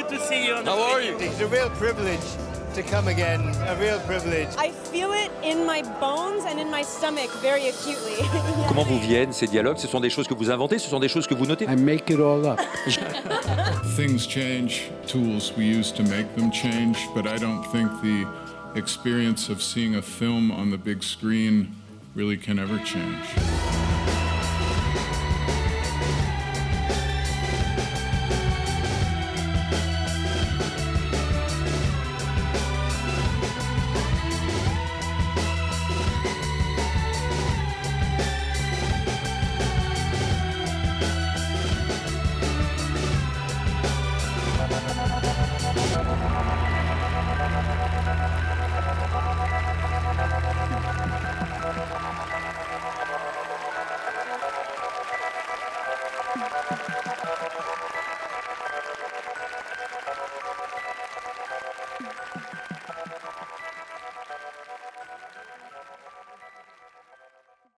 to see you on the How are you? meeting. It's a real privilege to come again, a real privilege. I feel it in my bones and in my stomach very acutely. Comment vous viennent ces dialogues? Ce sont des choses que vous inventez, ce sont des choses que vous notez? I make it all up. Things change, tools we use to make them change, but I don't think the experience of seeing a film on the big screen really can ever change.